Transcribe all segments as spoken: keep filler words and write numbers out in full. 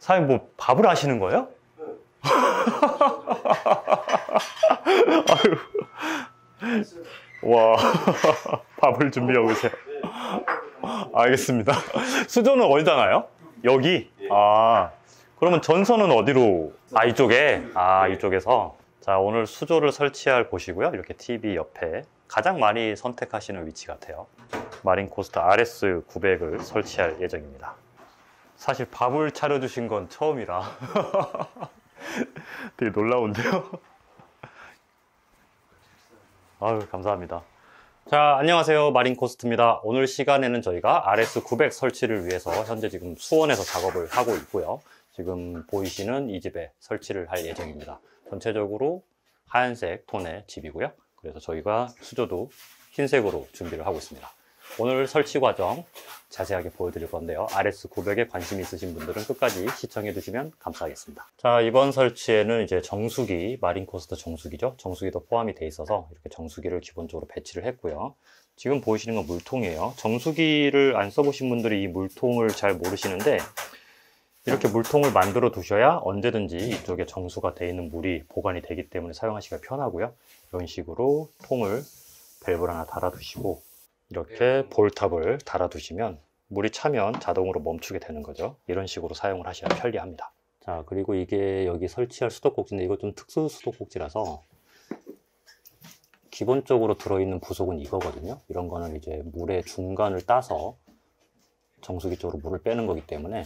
사장님 뭐 밥을 하시는 거예요? 네. 아유. 와, 밥을 준비하고 계세요. 알겠습니다. 수조는 어디다 놔요? 여기? 아, 그러면 전선은 어디로? 아, 이쪽에? 아, 이쪽에서. 자, 오늘 수조를 설치할 곳이고요. 이렇게 티비 옆에 가장 많이 선택하시는 위치 같아요. 마린코스트 알에스 구백을 설치할 예정입니다. 사실 밥을 차려주신 건 처음이라 되게 놀라운데요. 아유, 감사합니다. 자, 안녕하세요. 마린코스트입니다. 오늘 시간에는 저희가 알에스 구백 설치를 위해서 현재 지금 수원에서 작업을 하고 있고요. 지금 보이시는 이 집에 설치를 할 예정입니다. 전체적으로 하얀색 톤의 집이고요. 그래서 저희가 수조도 흰색으로 준비를 하고 있습니다. 오늘 설치 과정 자세하게 보여드릴 건데요. 알에스 구백에 관심이 있으신 분들은 끝까지 시청해 주시면 감사하겠습니다. 자, 이번 설치에는 이제 정수기, 마린코스트 정수기죠. 정수기도 포함이 돼 있어서 이렇게 정수기를 기본적으로 배치를 했고요. 지금 보이시는 건 물통이에요. 정수기를 안 써보신 분들이 이 물통을 잘 모르시는데, 이렇게 물통을 만들어 두셔야 언제든지 이쪽에 정수가 되어 있는 물이 보관이 되기 때문에 사용하시기가 편하고요. 이런 식으로 통을 밸브를 하나 달아 두시고 이렇게 볼탑을 달아 두시면 물이 차면 자동으로 멈추게 되는 거죠. 이런 식으로 사용을 하셔야 편리합니다. 자, 그리고 이게 여기 설치할 수도꼭지인데 이거 좀 특수 수도꼭지라서 기본적으로 들어있는 부속은 이거거든요. 이런 거는 이제 물의 중간을 따서 정수기 쪽으로 물을 빼는 거기 때문에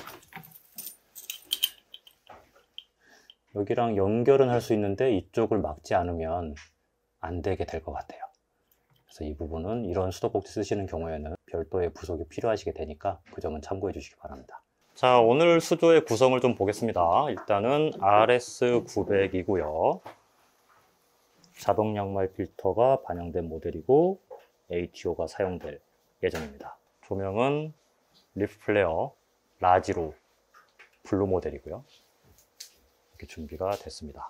여기랑 연결은 할 수 있는데 이쪽을 막지 않으면 안 되게 될 것 같아요. 그래서 이 부분은 이런 수도꼭지 쓰시는 경우에는 별도의 부속이 필요하시게 되니까 그 점은 참고해 주시기 바랍니다. 자, 오늘 수조의 구성을 좀 보겠습니다. 일단은 알에스 구백이고요. 자동 양말 필터가 반영된 모델이고 에이티오가 사용될 예정입니다. 조명은 리프 플레어 라지로 블루 모델이고요. 이렇게 준비가 됐습니다.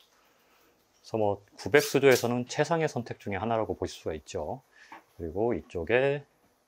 그래서 뭐 구백 수조에서는 최상의 선택 중에 하나라고 보실 수가 있죠. 그리고 이쪽에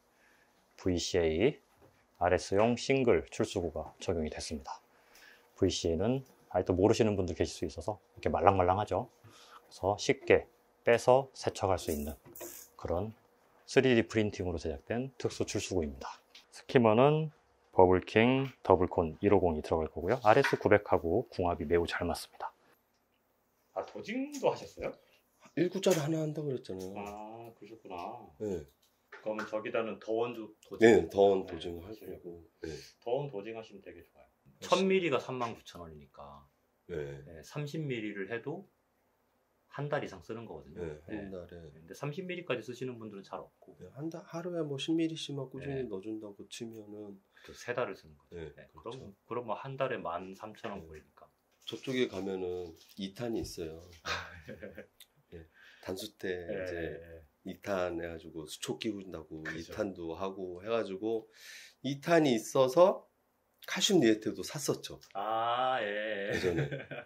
브이씨에이 알에스용 싱글 출수구가 적용이 됐습니다. 브이씨에이는 아직도 모르시는 분들 계실 수 있어서 이렇게 말랑말랑하죠. 그래서 쉽게 빼서 세척할 수 있는 그런 쓰리디 프린팅으로 제작된 특수 출수구입니다. 스키머는 버블킹 더블콘 일오공이 들어갈 거고요. 알에스 구백하고 궁합이 매우 잘 맞습니다. 아, 도징도 하셨어요? 일 구짜리 하나 한다고 그랬잖아요. 아, 그러셨구나. 네. 그러면 저기다는 더원 도징. 네, 더원 도징 할 거고. 네. 더원 도징 하시면 되게 좋아요. 천 밀리리터가 삼만 구천 원이니까. 네. 네, 삼십 밀리리터를 해도 한 달 이상 쓰는 거거든요. 네, 한 달에. 네. 근데 삼십 밀리리터까지 쓰시는 분들은 잘 없고. 네, 한 달, 하루에 뭐 십 밀리리터씩만 꾸준히 네. 넣어준다고 치면은. 세 달을 쓰는 거죠. 네, 네, 그렇죠. 그럼, 그럼 뭐 한 달에 만 삼천 원 걸리니까. 저쪽에 가면은 이 탄이 있어요. 네, 단수 때 네. 이제 이 탄 해가지고 수초 끼운다고 그렇죠. 이 탄도 하고 해가지고 이 탄이 있어서 칼슘 니에트도 샀었죠. 아, 예. 예전에.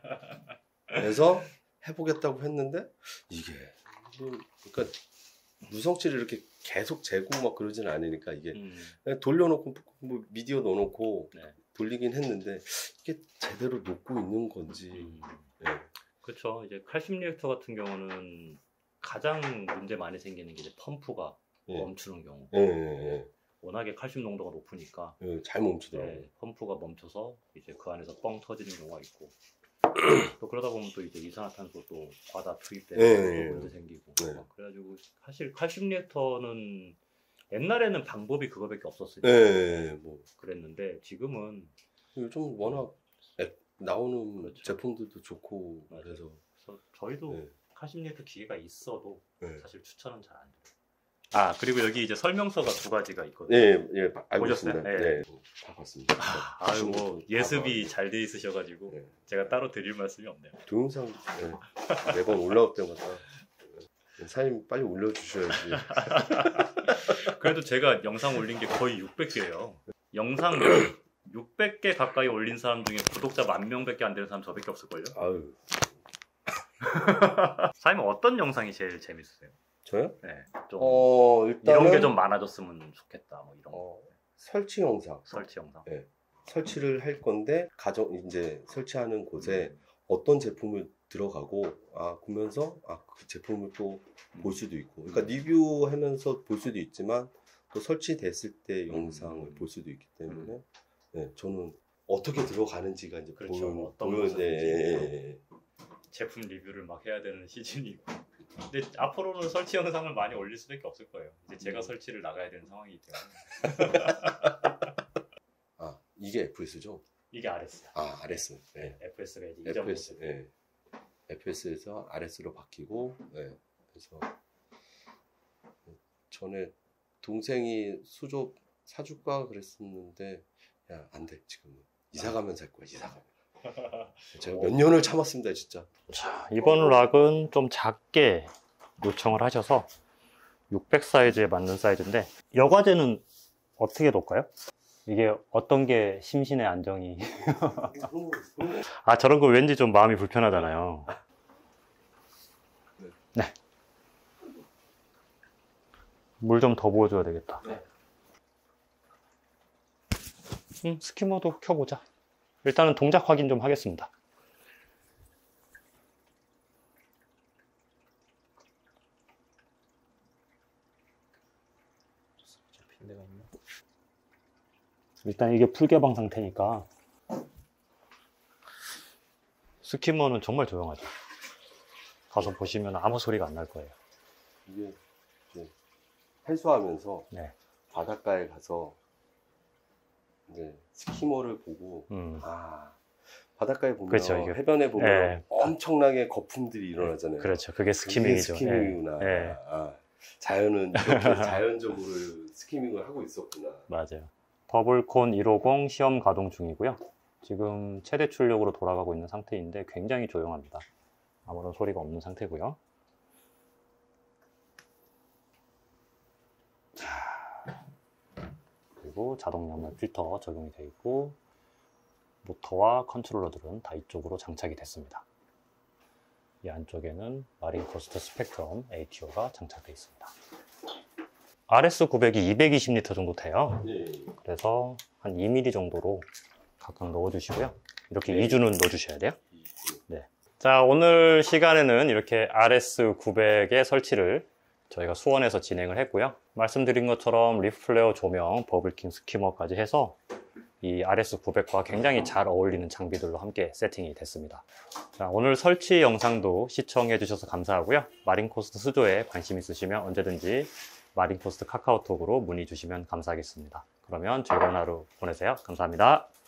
그래서 해보겠다고 했는데 이게 뭐, 그러니까 누성치를 이렇게 계속 재고 막 그러지는 않으니까 이게 음. 그냥 돌려놓고 뭐 미디어 넣어놓고 네. 돌리긴 했는데 이게 제대로 녹고 있는 건지. 음. 네. 그렇죠. 이제 칼슘 리액터 같은 경우는 가장 문제 많이 생기는 게 이제 펌프가 네. 멈추는 경우. 네, 네, 네. 워낙에 칼슘 농도가 높으니까 네, 잘 멈추더라고요. 네, 펌프가 멈춰서 이제 그 안에서 뻥 터지는 경우가 있고 또 그러다 보면 또 이제 이산화탄소 또 과다 투입돼서 네, 문제 생기고 네. 막 그래가지고 사실 칼슘 리액터는 옛날에는 방법이 그거밖에 없었으니까 네, 뭐 그랬는데 지금은 요즘 워낙 앱 나오는 그렇죠. 제품들도 좋고 맞아요. 그래서 그래서 저희도 네. 칼슘 리액터 기계가 있어도 네. 사실 추천은 잘 안 돼요. 아, 그리고 여기 이제 설명서가 두 가지가 있거든요. 네, 예, 알고 보셨어요? 있습니다. 네. 네, 다 봤습니다. 아, 아유 뭐 예습이 잘 돼 있으셔가지고 네. 제가 따로 드릴 말씀이 없네요. 동영상 네, 매번 올라올 때마다 사장님 빨리 올려주셔야지. 그래도 제가 영상 올린 게 거의 육백 개예요. 영상 육백 개 가까이 올린 사람 중에 구독자 만 명밖에 안 되는 사람 저밖에 없을걸요? 아유, 사장님 어떤 영상이 제일 재밌으세요? 저요? 네, 좀 어, 일단은 이런 게 좀 많아졌으면 좋겠다. 뭐 이런 거. 어, 설치 영상. 설치 영상. 네. 설치를 할 건데 가정 이제 설치하는 곳에 어떤 제품을 들어가고 아 보면서 아 그 제품을 또 볼 수도 있고 그러니까 리뷰하면서 볼 수도 있지만 또 설치됐을 때 영상을 볼 수도 있기 때문에 네, 저는 어떻게 들어가는지가 이제 그렇죠. 보는 어떤 보는 모습인지. 네. 제품 리뷰를 막 해야 되는 시즌이고. 근데 앞으로는 설치 영상을 많이 올릴 수밖에 없을 거예요. 이제 제가 설치를 나가야 되는 상황이기 때문에. 아 이게 에프에스죠? 이게 알에스야. 아 알에스. 네. 에프에스가 이제 이전 에프에스. 모델. 네. 에프에스에서 알에스로 바뀌고 네. 그래서 전에 동생이 수조 사줄까 그랬었는데 야 안 돼 지금은 이사 가면 살 거야 이사 가면. 제가 몇 년을 참았습니다 진짜. 자, 이번 락은 좀 작게 요청을 하셔서 육백 사이즈에 맞는 사이즈인데 여과제는 어떻게 놓을까요? 이게 어떤 게 심신의 안정이 아 저런 거 왠지 좀 마음이 불편하잖아요. 네. 물 좀 더 부어줘야 되겠다. 네. 음, 스키머도 켜보자. 일단은 동작 확인 좀 하겠습니다. 일단 이게 풀개방 상태니까 스키머는 정말 조용하죠. 가서 보시면 아무 소리가 안 날 거예요. 이게 이제 해수하면서 네. 바닷가에 가서 이제 스키머를 보고 음. 아 바닷가에 보면 그렇죠, 이게. 해변에 보면 네. 엄청나게 거품들이 일어나잖아요. 그렇죠. 그게 그게 스키밍이죠. 스키밍이구나. 네. 네. 아, 자연은 이렇게 자연적으로 스키밍을 하고 있었구나. 맞아요. 더블콘 일오공 시험 가동 중이고요. 지금 최대 출력으로 돌아가고 있는 상태인데 굉장히 조용합니다. 아무런 소리가 없는 상태고요. 자, 그리고 자동 양말 필터 적용이 되어 있고 모터와 컨트롤러들은 다 이쪽으로 장착이 됐습니다. 이 안쪽에는 마린코스트 스펙트럼 에이티오가 장착되어 있습니다. 알에스 구백이 이백이십 리터 정도 돼요. 네. 그래서 한 이 밀리미터 정도로 각각 넣어주시고요. 이렇게 네. 이 주는 넣어주셔야 돼요. 네. 자, 오늘 시간에는 이렇게 알에스 구백의 설치를 저희가 수원에서 진행을 했고요. 말씀드린 것처럼 리플레어 조명, 버블킹 스키머까지 해서 이 알에스 구백과 굉장히 잘 어울리는 장비들로 함께 세팅이 됐습니다. 자, 오늘 설치 영상도 시청해 주셔서 감사하고요. 마린코스트 수조에 관심 있으시면 언제든지 마린코스트 카카오톡으로 문의 주시면 감사하겠습니다. 그러면 즐거운 하루 보내세요. 감사합니다.